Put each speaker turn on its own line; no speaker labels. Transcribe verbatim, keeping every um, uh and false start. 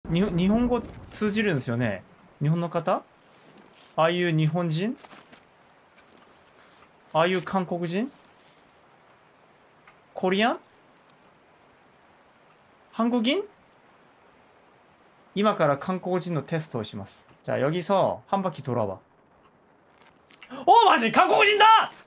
に日本語通じるんですよね。日本の方、ああいう日本人、ああいう韓国人、コリアン、韓国人。今から韓国人のテストをします。자 여기서 한 바퀴 돌아봐. 어, 맞아! 한국인이다!